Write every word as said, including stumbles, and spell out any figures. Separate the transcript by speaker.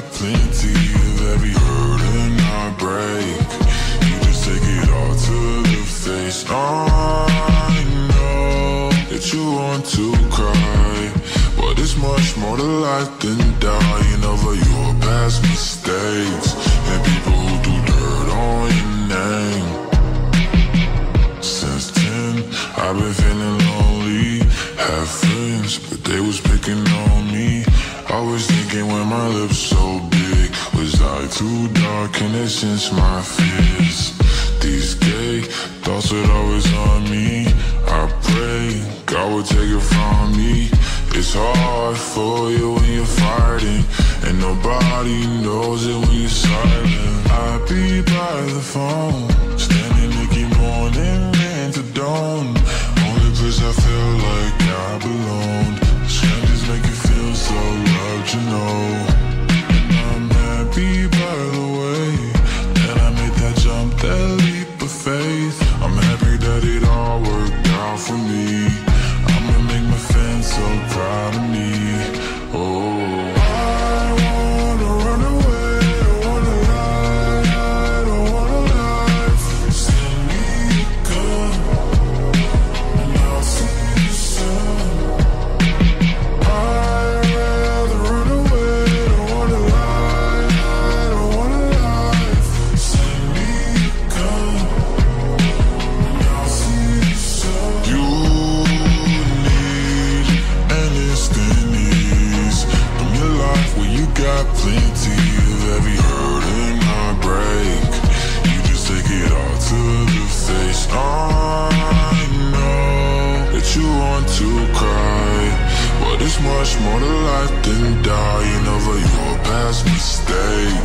Speaker 1: plenty of every hurt and heartbreak. You just take it all to the face. I know that you want to cry, but it's much more to life than dying over your past mistakes and people who do dirt on your name. Since ten, I've been feeling lonely. Have friends, but they was picking on me. I was thinking when my lips so big, was I too dark and it since my fears? These gay thoughts would always on me. I pray God would take it from me. It's hard for you when you're fighting, and nobody knows it when you're silent. I'll be by the phone, standing Nicky morning into dawn. Only place I feel like I belong. Strangers make you feel so loved, you know. And I'm happy by the way that I made that jump, that leap of faith. I'm happy that it all worked out for me. I'ma make my fans so proud of me. Oh, I wanna run away, don't wanna lie, I don't wanna lie. Send me a gun and I'll see the sun. I'd rather run away, don't wanna lie, I don't wanna lie. Send me a gun and I'll see the sun. You need an instant ease from your life where you got plenty of every hurt and heartbreak. You just take it all to the face. I know that you want to cry, but it's much more to life than dying over your past mistakes